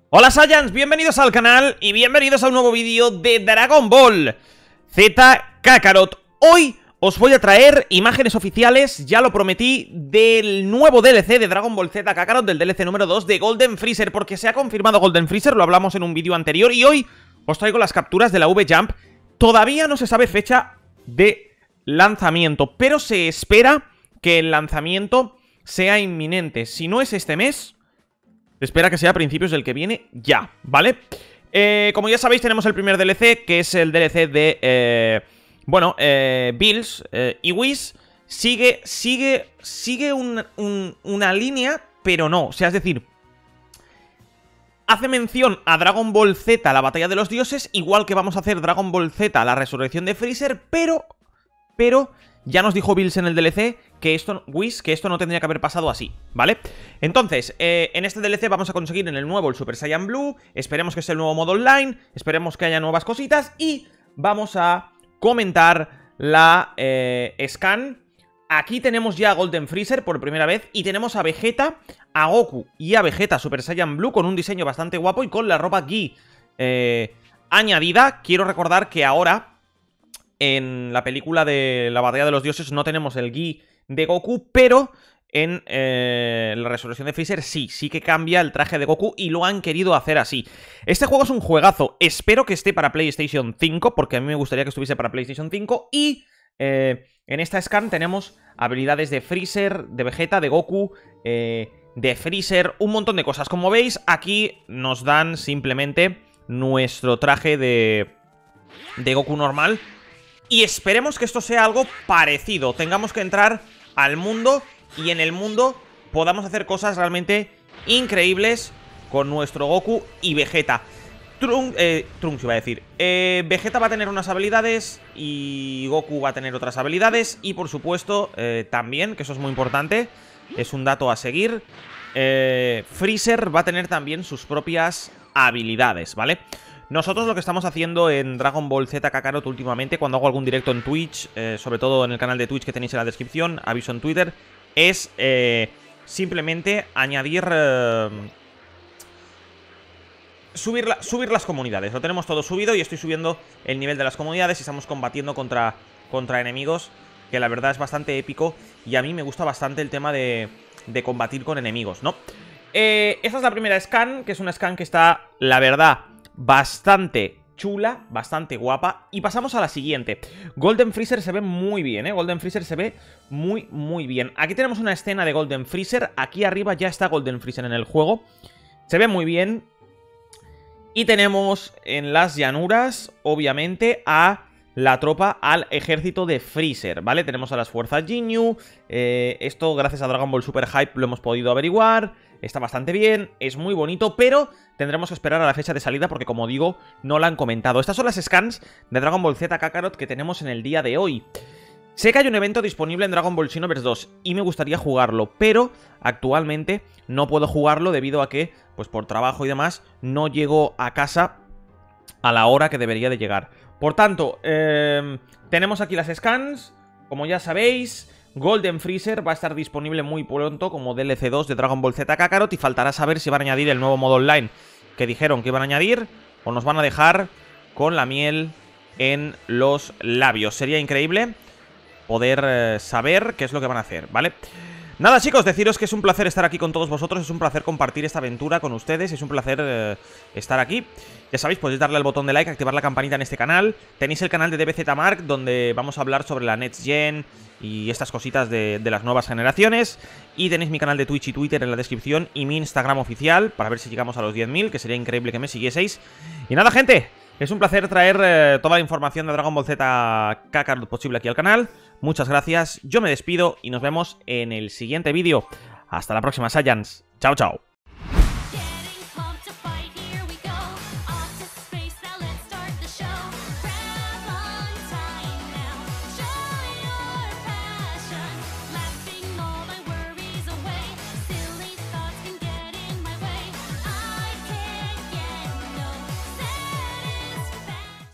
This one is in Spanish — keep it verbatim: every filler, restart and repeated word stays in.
Hola Saiyans, bienvenidos al canal y bienvenidos a un nuevo vídeo de Dragon Ball y bienvenidos a un nuevo vídeo de Dragon Ball Z Kakarot. Hoy os voy a traer imágenes oficiales, ya lo prometí, del nuevo D L C de Dragon Ball Z Kakarot, del D L C número dos de Golden Freezer, porque se ha confirmado Golden Freezer, lo hablamos en un vídeo anterior, y hoy os traigo las capturas de la V-Jump. Todavía no se sabe fecha de lanzamiento, pero se espera que el lanzamiento sea inminente. Si no es este mes, se espera que sea a principios del que viene ya, ¿vale? Eh, como ya sabéis, tenemos el primer D L C, que es el D L C de... Eh, bueno, eh, Bills eh, y Whis. Sigue, sigue, sigue un, un, una línea, pero no. O sea, es decir, hace mención a Dragon Ball Z, la batalla de los dioses, igual que vamos a hacer Dragon Ball Z, la resurrección de Freezer, pero... Pero... Ya nos dijo Bills en el D L C que esto, Whis, que esto no tendría que haber pasado así, ¿vale? Entonces, eh, en este D L C vamos a conseguir en el nuevo el Super Saiyan Blue. Esperemos que sea el nuevo modo online, esperemos que haya nuevas cositas y vamos a comentar la eh, scan. Aquí tenemos ya a Golden Freezer por primera vez y tenemos a Vegeta, a Goku y a Vegeta Super Saiyan Blue con un diseño bastante guapo y con la ropa Gi eh, añadida. Quiero recordar que ahora... en la película de la batalla de los dioses no tenemos el Gi de Goku, pero en eh, la resurrección de Freezer sí, sí que cambia el traje de Goku y lo han querido hacer así. Este juego es un juegazo, espero que esté para PlayStation cinco, porque a mí me gustaría que estuviese para PlayStation cinco, y eh, en esta scan tenemos habilidades de Freezer, de Vegeta, de Goku, eh, de Freezer, un montón de cosas. Como veis, aquí nos dan simplemente nuestro traje de, de Goku normal. Y esperemos que esto sea algo parecido. Tengamos que entrar al mundo y en el mundo podamos hacer cosas realmente increíbles con nuestro Goku y Vegeta. Trunks, eh, Trunks iba a decir. Eh, Vegeta va a tener unas habilidades y Goku va a tener otras habilidades. Y por supuesto, eh, también, que eso es muy importante, es un dato a seguir, eh, Freezer va a tener también sus propias habilidades, ¿vale? Nosotros lo que estamos haciendo en Dragon Ball Z Kakarot últimamente, cuando hago algún directo en Twitch, eh, sobre todo en el canal de Twitch que tenéis en la descripción, aviso en Twitter, es eh, simplemente añadir... Eh, subir, la, subir las comunidades. Lo tenemos todo subido y estoy subiendo el nivel de las comunidades y estamos combatiendo contra, contra enemigos, que la verdad es bastante épico y a mí me gusta bastante el tema de, de combatir con enemigos, ¿no? Eh, esta es la primera scan, que es una scan que está, la verdad... bastante chula, bastante guapa. Y pasamos a la siguiente. Golden Freezer se ve muy bien, ¿eh? Golden Freezer se ve muy, muy bien. Aquí tenemos una escena de Golden Freezer. Aquí arriba ya está Golden Freezer en el juego. Se ve muy bien. Y tenemos en las llanuras, obviamente, a la tropa, al ejército de Freezer, ¿vale? Tenemos a las fuerzas Ginyu. eh, Esto, gracias a Dragon Ball Super Hype, lo hemos podido averiguar. Está bastante bien, es muy bonito, pero tendremos que esperar a la fecha de salida porque, como digo, no la han comentado. Estas son las scans de Dragon Ball Z Kakarot que tenemos en el día de hoy. Sé que hay un evento disponible en Dragon Ball Xenoverse dos y me gustaría jugarlo, pero actualmente no puedo jugarlo debido a que, pues por trabajo y demás, no llego a casa a la hora que debería de llegar. Por tanto, eh, tenemos aquí las scans, como ya sabéis... Golden Freezer va a estar disponible muy pronto como D L C dos de Dragon Ball Z Kakarot y faltará saber si van a añadir el nuevo modo online que dijeron que iban a añadir o nos van a dejar con la miel en los labios. Sería increíble poder eh, saber qué es lo que van a hacer, ¿vale? Nada, chicos, deciros que es un placer estar aquí con todos vosotros, es un placer compartir esta aventura con ustedes, es un placer eh, estar aquí. Ya sabéis, podéis darle al botón de like, activar la campanita en este canal. Tenéis el canal de D B Z Mark, donde vamos a hablar sobre la Next Gen y estas cositas de, de las nuevas generaciones. Y tenéis mi canal de Twitch y Twitter en la descripción y mi Instagram oficial, para ver si llegamos a los diez mil, que sería increíble que me siguieseis. Y nada, gente, es un placer traer eh, toda la información de Dragon Ball Z Kakarot posible aquí al canal. Muchas gracias, yo me despido y nos vemos en el siguiente vídeo. Hasta la próxima, Saiyans. Chao, chao.